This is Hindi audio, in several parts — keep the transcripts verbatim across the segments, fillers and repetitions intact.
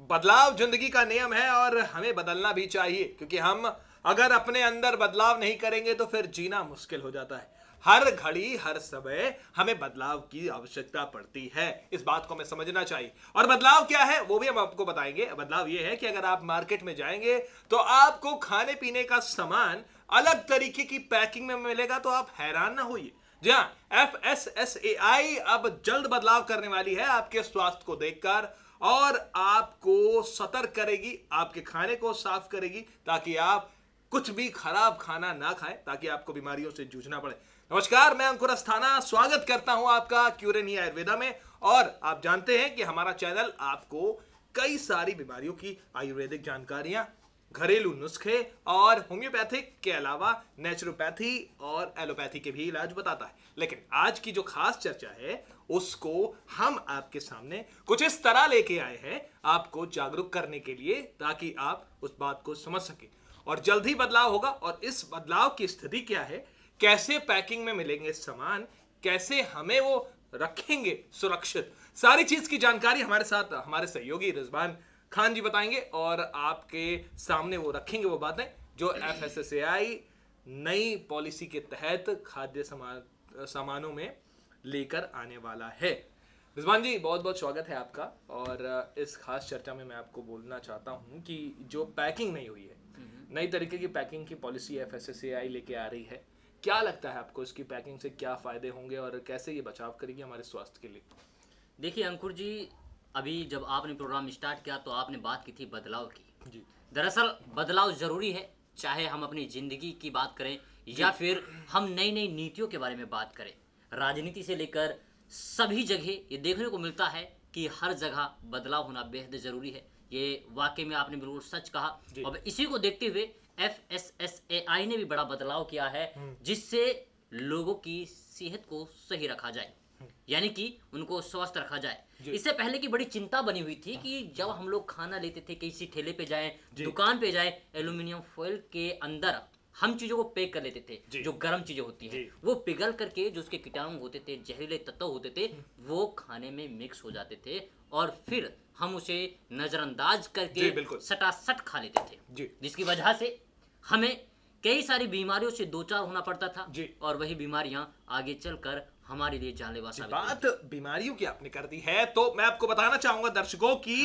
बदलाव जिंदगी का नियम है और हमें बदलना भी चाहिए, क्योंकि हम अगर अपने अंदर बदलाव नहीं करेंगे तो फिर जीना मुश्किल हो जाता है। हर घड़ी हर समय हमें बदलाव की आवश्यकता पड़ती है, इस बात को हमें समझना चाहिए। और बदलाव क्या है वो भी हम आपको बताएंगे। बदलाव ये है कि अगर आप मार्केट में जाएंगे तो आपको खाने पीने का सामान अलग तरीके की पैकिंग में मिलेगा, तो आप हैरान ना होइए। जी हाँ, F S S A I अब जल्द बदलाव करने वाली है आपके स्वास्थ्य को देखकर, और आपको सतर्क करेगी, आपके खाने को साफ करेगी, ताकि आप कुछ भी खराब खाना ना खाएं, ताकि आपको बीमारियों से जूझना पड़े। नमस्कार, मैं अंकुर अस्थाना स्वागत करता हूं आपका क्यूरेनी आयुर्वेदा में। और आप जानते हैं कि हमारा चैनल आपको कई सारी बीमारियों की आयुर्वेदिक जानकारियां, घरेलू नुस्खे और होम्योपैथिक के अलावा नेचुरोपैथी और एलोपैथी के भी इलाज बताता है। लेकिन आज की जो खास चर्चा है उसको हम आपके सामने कुछ इस तरह लेके आए हैं, आपको जागरूक करने के लिए, ताकि आप उस बात को समझ सकें। और जल्द ही बदलाव होगा, और इस बदलाव की स्थिति क्या है, कैसे पैकिंग में मिलेंगे सामान, कैसे हमें वो रखेंगे सुरक्षित, सारी चीज की जानकारी हमारे साथ हमारे सहयोगी रिजवान खान जी बताएंगे। और आपके सामने वो रखेंगे वो बातें जो F S S A I नई पॉलिसी के तहत खाद्य सामान सामानों में लेकर आने वाला है। रिजवान जी, बहुत बहुत स्वागत है आपका। और इस खास चर्चा में मैं आपको बोलना चाहता हूं कि जो पैकिंग नहीं हुई है, नई तरीके की पैकिंग की policy F S S A I लेके आ रही है, क्या लगता है आपको इसकी पैकिंग से क्या फायदे होंगे और कैसे ये बचाव करेगी हमारे स्वास्थ्य के लिए? देखिए अंकुर जी, अभी जब आपने प्रोग्राम स्टार्ट किया तो आपने बात की थी बदलाव की जी। दरअसल बदलाव जरूरी है, चाहे हम अपनी जिंदगी की बात करें या फिर हम नई नई नीतियों के बारे में बात करें। राजनीति से लेकर सभी जगह ये देखने को मिलता है कि हर जगह बदलाव होना बेहद जरूरी है। ये वाकई में आपने बिल्कुल सच कहा। और इसी को देखते हुए F S S A I ने भी बड़ा बदलाव किया है, जिससे लोगों की सेहत को सही रखा जाए, यानी कि उनको स्वस्थ रखा जाए। इससे पहले की बड़ी चिंता बनी हुई थी कि जब हम लोग खाना लेते थे, किसी ठेले पे जाएं, दुकान पे जाएं, एल्यूमिनियम फॉइल के अंदर हम चीजों को पैक कर लेते थे, जो गर्म चीजें होती हैं वो पिघल करके जो उसके कीटाणु होते थे, जहरीले तत्व होते थे, वो खाने में मिक्स हो जाते थे और फिर हम उसे नजरअंदाज करके सटासट खा लेते थे, जिसकी वजह से हमें कई सारी बीमारियों से दो चार होना पड़ता था और वही बीमारियां आगे चलकर हमारे लिए जानलेवा साबित हुई। बात बीमारियों की आपने कर दी है तो मैं आपको बताना चाहूंगा दर्शकों की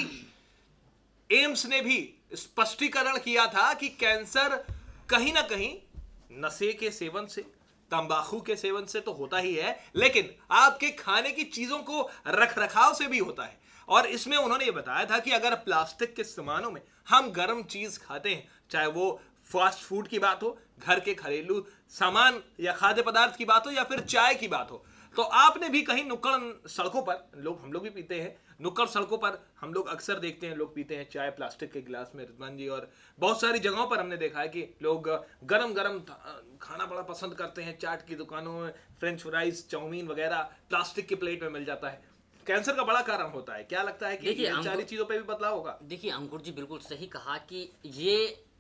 एम्स ने भी स्पष्टीकरण किया था कि कैंसर कहीं ना कहीं नशे के सेवन से, तंबाकू के सेवन से तो होता ही है, लेकिन आपके खाने की चीजों को रख रखाव से भी होता है। और इसमें उन्होंने ये बताया था कि अगर प्लास्टिक के सामानों में हम गर्म चीज खाते हैं, चाहे वो फास्ट फूड की बात हो, घर के घरेलू सामान या खाद्य पदार्थ की बात हो, या फिर चाय की बात हो, तो आपने भी कहीं नुक्कड़ सड़कों पर, लोग हम लोग भी पीते हैं, नुक्कड़ सड़कों पर हम लोग अक्सर देखते हैं लोग पीते हैं चाय प्लास्टिक के गिलास में, रिजवान जी। और बहुत सारी जगहों पर हमने देखा है कि लोग गरम गरम खाना बड़ा पसंद करते हैं। चाट की दुकानों में फ्रेंच फ्राइज, चाउमीन वगैरह प्लास्टिक के प्लेट में मिल जाता है। कैंसर का बड़ा कारण होता है। क्या लगता है कि इन सारी चीजों पे भी बदलाव होगा? देखिए अंकुर जी, बिल्कुल सही कहा कि ये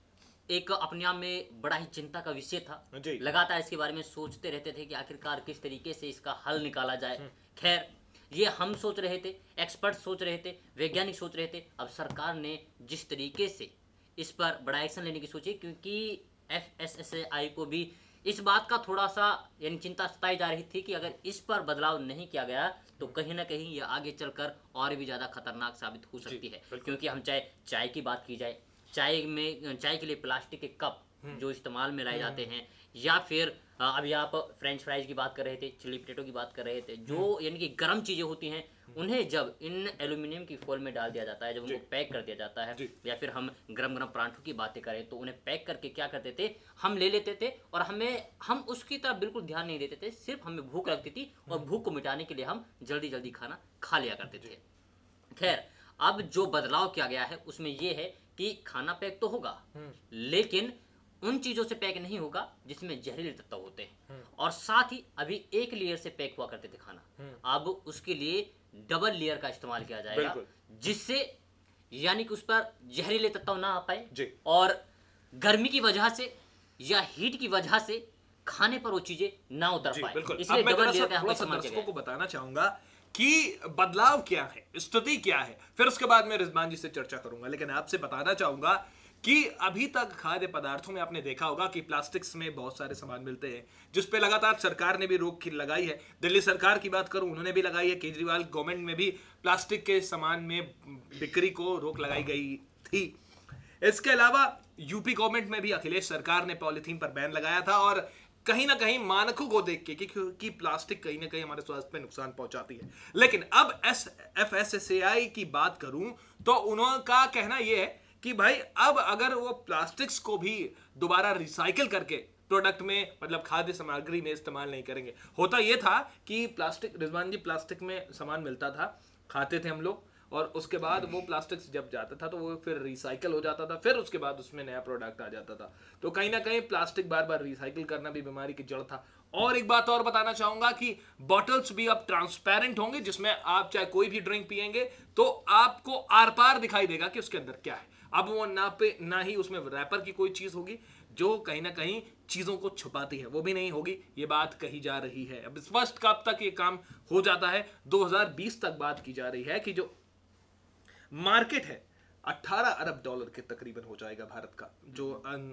एक अपने आप में बड़ा ही चिंता का विषय था। लगातार इसके बारे में सोचते रहते थे कि आखिरकार किस तरीके से इसका हल निकाला जाए। खैर, ये हम सोच रहे थे, एक्सपर्ट सोच रहे थे, वैज्ञानिक सोच रहे थे। अब सरकार ने जिस तरीके से इस पर बड़ा एक्शन लेने की सोची, क्योंकि F S S A I को भी इस बात का थोड़ा सा यानी चिंता सताई जा रही थी कि अगर इस पर बदलाव नहीं किया गया तो कहीं ना कहीं ये आगे चलकर और भी ज़्यादा खतरनाक साबित हो सकती है। क्योंकि हम चाहे चाय की बात की जाए, चाय में चाय के लिए प्लास्टिक के कप जो इस्तेमाल में लाए जाते हैं, या फिर अभी आप फ्रेंच फ्राइज की बात कर रहे थे, चिली पोटैटो की बात कर रहे थे, जो यानी कि गर्म चीज़ें होती हैं, उन्हें जब इन एल्यूमिनियम की फॉइल में डाल दिया जाता है, जब उनको पैक कर दिया जाता है, या फिर हम गरम गरम परांठों की बातें करें तो उन्हें पैक करके क्या करते थे, हम ले लेते थे और हमें हम उसकी तरफ बिल्कुल ध्यान नहीं देते थे। सिर्फ हमें भूख लगती थी और भूख को मिटाने के लिए हम जल्दी जल्दी खाना खा लिया करते थे। खैर, अब जो बदलाव किया गया है उसमें यह है कि खाना पैक तो होगा, लेकिन उन चीजों से पैक नहीं होगा जिसमें जहरीले तत्व होते हैं। और साथ ही अभी एक लेयर से पैक हुआ करते थे खाना, अब उसके लिए डबल लेयर का इस्तेमाल किया जाएगा, जिससे यानी कि उस पर जहरीले तत्व ना आ पाए और गर्मी की वजह से या हीट की वजह से खाने पर वो चीजें ना उतर पाए। इसलिए डबल लेयर का इस्तेमाल किया गया। को बताना चाहूंगा कि बदलाव क्या है, स्थिति क्या है, फिर उसके बाद मैं रिजवान जी से चर्चा करूंगा। लेकिन आपसे बताना चाहूंगा कि अभी तक खाद्य पदार्थों में आपने देखा होगा कि प्लास्टिक्स में बहुत सारे सामान मिलते हैं जिस पे लगातार सरकार ने भी रोक लगाई है। दिल्ली सरकार की बात करूं, उन्होंने भी लगाई है। केजरीवाल गवर्नमेंट में भी प्लास्टिक के सामान में बिक्री को रोक लगाई गई थी। इसके अलावा यूपी गवर्नमेंट में भी अखिलेश सरकार ने पॉलीथीन पर बैन लगाया था, और कहीं ना कहीं मानकों को देख के, क्योंकि प्लास्टिक कहीं ना कहीं हमारे स्वास्थ्य पे नुकसान पहुंचाती है। लेकिन अब S F S S A I की बात करूं तो उनका कहना यह है कि भाई अब अगर वो प्लास्टिक्स को भी दोबारा रिसाइकिल करके प्रोडक्ट में, मतलब खाद्य सामग्री में इस्तेमाल नहीं करेंगे। होता यह था कि प्लास्टिक, रिजवान जी, प्लास्टिक में सामान मिलता था, खाते थे हम लोग, और उसके बाद वो प्लास्टिक जब जाता था तो वो फिर रिसाइकिल हो जाता था, फिर उसके बाद उसमें नया प्रोडक्ट आ जाता था। तो कहीं ना कहीं प्लास्टिक बार बार रिसाइकिल करना भी बीमारी की जड़ था। और एक बात और बताना चाहूंगा कि बॉटल्स भी अब ट्रांसपेरेंट होंगे, जिसमें आप चाहे कोई भी ड्रिंक पिएंगे तो आपको आर पार दिखाई देगा कि उसके अंदर क्या है। अब वो ना पे ना ही उसमें रैपर की कोई चीज होगी जो कहीं ना कहीं चीजों को छुपाती है, वो भी नहीं होगी, ये बात कही जा रही है। अब स्पष्ट कब तक ये काम हो जाता है, दो हज़ार बीस तक बात की जा रही है कि जो मार्केट है अठारह अरब डॉलर के तकरीबन हो जाएगा भारत का। जो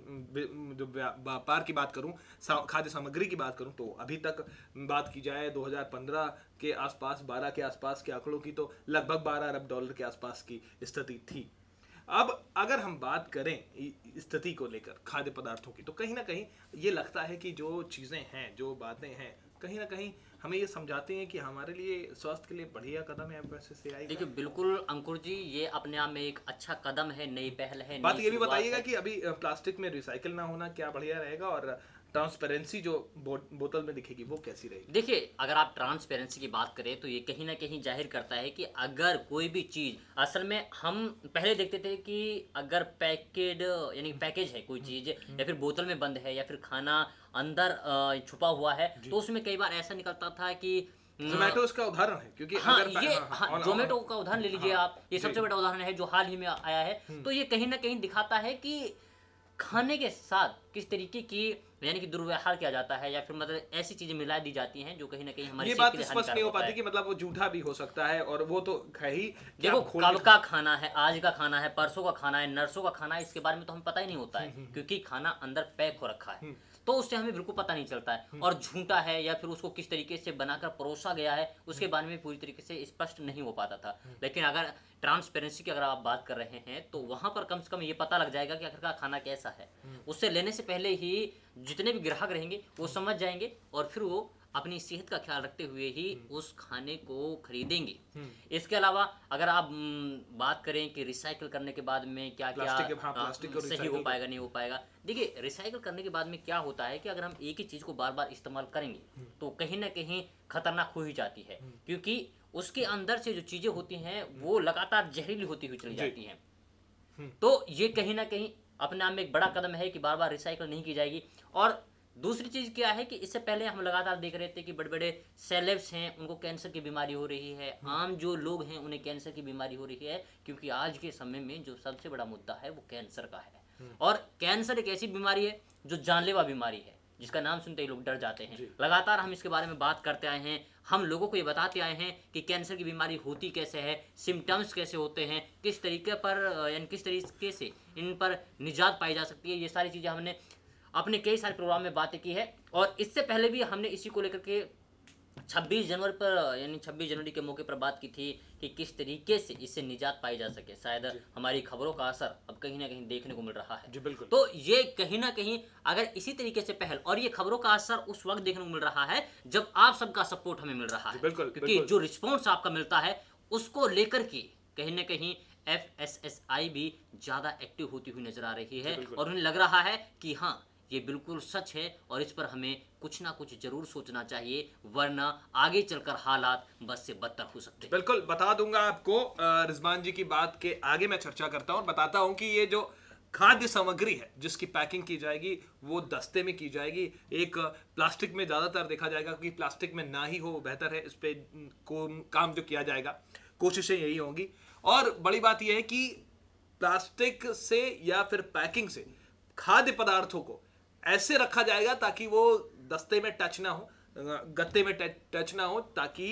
जो व्यापार की बात करूं, खाद्य सामग्री की बात करूं, तो अभी तक बात की जाए दो हज़ार पंद्रह के आसपास, बारह के आसपास के आंकड़ों की, तो लगभग बारह अरब डॉलर के आसपास की स्थिति थी। अब अगर हम बात करें स्थिति को लेकर खाद्य पदार्थों की, तो कहीं ना कहीं ये लगता है कि जो चीज़ें हैं, जो बातें हैं, कहीं ना कहीं हमें ये समझाते हैं कि हमारे लिए स्वास्थ्य के लिए बढ़िया कदम है। देखिए बिल्कुल अंकुर जी, ये अपने आप में एक अच्छा कदम है, नई पहल है। बात ये भी बताइएगा कि अभी प्लास्टिक में रिसाइकिल ना होना क्या बढ़िया रहेगा, और ट्रांसपेरेंसी जो बो, बोतल में दिखेगी वो कैसी रहेगी? देखिए अगर आप ट्रांसपेरेंसी की बात करें तो ये कहीं ना कहीं जाहिर करता है कि अगर कोई भी चीज़, असल में हम पहले देखते थे कि अगर पैकेड यानी पैकेज है कोई चीज़, या फिर बोतल में बंद है, या फिर खाना अंदर छुपा हुआ है, तो उसमें कई बार ऐसा निकलता था कि जोमेटो उसका उदाहरण है, क्योंकि हाँ अगर ये हाँ, जोमेटो का उदाहरण ले लीजिए हाँ, आप, ये सबसे बड़ा उदाहरण है जो हाल ही में आया है। तो ये कहीं ना कहीं दिखाता है कि खाने के साथ किस तरीके की यानी कि दुर्व्यवहार किया जाता है, या फिर मतलब ऐसी चीजें मिला दी जाती हैं जो कहीं ना कहीं हमारी ये बात स्पष्ट नहीं हो पाती कि मतलब वो झूठा भी हो सकता है, और वो तो है ही। देखो कब का खाना है, आज का खाना है, परसों का खाना है, नरसों का खाना है, इसके बारे में तो हमें पता ही नहीं होता है, क्योंकि खाना अंदर पैक हो रखा है, तो उससे हमें बिल्कुल पता नहीं चलता है। और झूठा है या फिर उसको किस तरीके से बनाकर परोसा गया है उसके बारे में पूरी तरीके से स्पष्ट नहीं हो पाता था। लेकिन अगर ट्रांसपेरेंसी की अगर आप बात कर रहे हैं तो वहां पर कम से कम ये पता लग जाएगा कि आखिरकार खाना कैसा है। उससे लेने से पहले ही जितने भी ग्राहक रहेंगे वो समझ जाएंगे, और फिर वो अपनी सेहत का ख्याल रखते हुए ही उस खाने को खरीदेंगे। इसके अलावा अगर आप बात करें कि रिसाइकिल करने के बाद में क्या क्या हाँ, सही हो पाएगा नहीं हो पाएगा, देखिए रिसाइकिल करने के बाद में क्या होता है कि अगर हम एक ही चीज़ को बार बार इस्तेमाल करेंगे तो कहीं ना कहीं खतरनाक हो ही जाती है, क्योंकि उसके अंदर से जो चीज़ें होती हैं वो लगातार जहरीली होती हुई चली जाती हैं। तो ये कहीं ना कहीं अपने आप में एक बड़ा कदम है कि बार बार रिसाइकिल नहीं की जाएगी। और दूसरी चीज़ क्या है कि इससे पहले हम लगातार देख रहे थे कि बड़े बड़े सेलेब्स हैं उनको कैंसर की बीमारी हो रही है, आम जो लोग हैं उन्हें कैंसर की बीमारी हो रही है, क्योंकि आज के समय में जो सबसे बड़ा मुद्दा है वो कैंसर का है। और कैंसर एक ऐसी बीमारी है जो जानलेवा बीमारी है, जिसका नाम सुनते ही लोग डर जाते हैं। लगातार हम इसके बारे में बात करते आए हैं, हम लोगों को ये बताते आए हैं कि कैंसर की बीमारी होती कैसे है, सिम्टम्स कैसे होते हैं, किस तरीके पर यानी किस तरीके से इन पर निजात पाई जा सकती है। ये सारी चीज़ें हमने अपने कई सारे प्रोग्राम में बातें की है, और इससे पहले भी हमने इसी को लेकर के छब्बीस जनवरी पर यानी छब्बीस जनवरी के मौके पर बात की थी कि किस तरीके से इससे निजात पाई जा सके। शायद हमारी खबरों का असर अब कहीं ना कहीं देखने को मिल रहा है। जी बिल्कुल। तो ये कहीं ना कहीं अगर इसी तरीके से पहल, और ये खबरों का असर उस वक्त देखने को मिल रहा है जब आप सबका सपोर्ट हमें मिल रहा है, क्योंकि जो रिस्पॉन्स आपका मिलता है उसको लेकर के कहीं ना कहीं एफ एस एस आई भी ज़्यादा एक्टिव होती हुई नजर आ रही है, और उन्हें लग रहा है कि हाँ ये बिल्कुल सच है और इस पर हमें कुछ ना कुछ जरूर सोचना चाहिए, वरना आगे चलकर हालात बस से बदतर हो सकते हैं। बिल्कुल बता दूंगा आपको। रिजवान जी की बात के आगे मैं चर्चा करता हूँ और बताता हूँ कि ये जो खाद्य सामग्री है जिसकी पैकिंग की जाएगी वो दस्ते में की जाएगी, एक प्लास्टिक में ज़्यादातर देखा जाएगा, क्योंकि प्लास्टिक में ना ही हो बेहतर है। इस पे को काम जो किया जाएगा कोशिशें यही होंगी। और बड़ी बात यह है कि प्लास्टिक से या फिर पैकिंग से खाद्य पदार्थों को ऐसे रखा जाएगा ताकि वो दस्ते में टच ना हो, गत्ते में टच ना हो, ताकि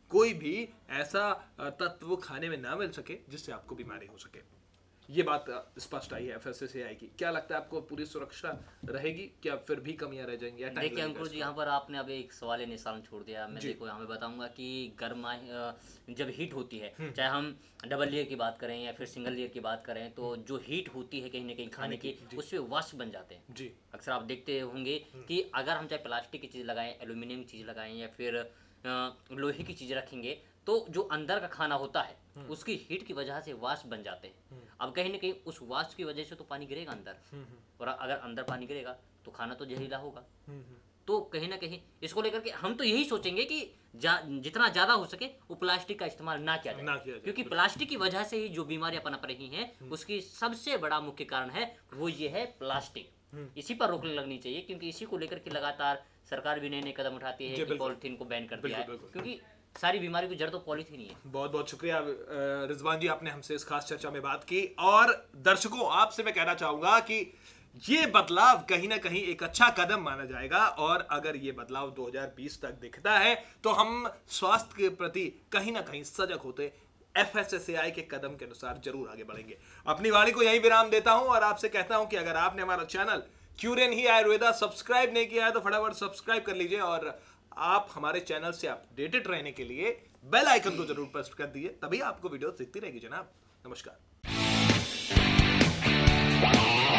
कोई भी ऐसा तत्व खाने में ना मिल सके जिससे आपको बीमारी हो सके। ये बात स्पष्ट आई है F S S A I की। क्या लगता है आपको पूरी सुरक्षा रहेगी, क्या फिर भी कमियां रह जाएंगी? देखिए अंकुर जी, यहाँ पर आपने अभी एक सवाल निशान छोड़ दिया। मैं देखो यहाँ पे बताऊंगा कि गर्मा जब हीट होती है, चाहे हम डबल लेयर की बात करें या फिर सिंगल लेयर की बात करें, तो जो हीट होती है कहीं ना कहीं खाने की, उससे वाष्प बन जाते हैं जी। अक्सर आप देखते होंगे कि अगर हम चाहे प्लास्टिक की चीज़ लगाएं, एल्यूमिनियम की चीज़ लगाएं या फिर लोहे की चीज़ रखेंगे, तो जो अंदर का खाना होता है उसकी हीट की वजह से वाष्प बन जाते हैं। अब कहीं ना कहीं उस वाष्प की वजह से तो पानी गिरेगा अंदर, और अगर अंदर पानी गिरेगा तो खाना तो जहरीला होगा। तो कहीं ना कहीं इसको लेकर के हम तो यही सोचेंगे कि जा, जितना ज़्यादा हो सके वो प्लास्टिक का इस्तेमाल ना किया जाए, ना किया जाए, क्योंकि प्लास्टिक की वजह से ही जो बीमारियां पनप रही हैं उसकी सबसे बड़ा मुख्य कारण है वो ये है प्लास्टिक। इसी पर रोक लगनी चाहिए, क्योंकि इसी को लेकर के लगातार सरकार भी नए नए कदम उठाती है कि पॉलिथीन को बैन कर दिया है, क्योंकि सारी बीमारी की जड़ तो पॉलिथीन ही है। बहुत बहुत शुक्रिया रिजवान जी, आपने हमसे इस खास चर्चा में बात की। और दर्शकों, आपसे मैं कहना चाहूंगा कि ये बदलाव कहीं ना कहीं एक अच्छा कदम माना जाएगा, और अगर ये बदलाव दो हज़ार बीस तक दिखता है तो हम स्वास्थ्य के प्रति कहीं ना कहीं सजग होते F S S A I के कदम के अनुसार जरूर आगे बढ़ेंगे। अपनी वाणी को यहीं विराम देता हूं और आपसे कहता हूं कि अगर आपने हमारा चैनल क्यूरेन ही आयुर्वेदा सब्सक्राइब नहीं किया है तो फटाफट सब्सक्राइब कर लीजिए, और आप हमारे चैनल से अपडेटेड रहने के लिए बेल आइकन को जरूर प्रेस कर दीजिए, तभी आपको वीडियो दिखती रहेगी जनाब। नमस्कार।